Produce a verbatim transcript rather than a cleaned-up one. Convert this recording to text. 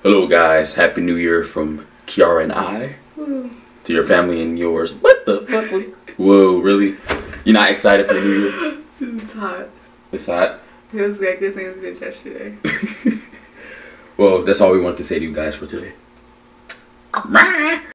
Hello guys, Happy New Year from Kiara and I. Woo. To your family and yours. What the fuck was... Whoa, really? You're not excited for the New Year? It's hot. It's hot? It was like the same as it did yesterday. Well, that's all we wanted to say to you guys for today.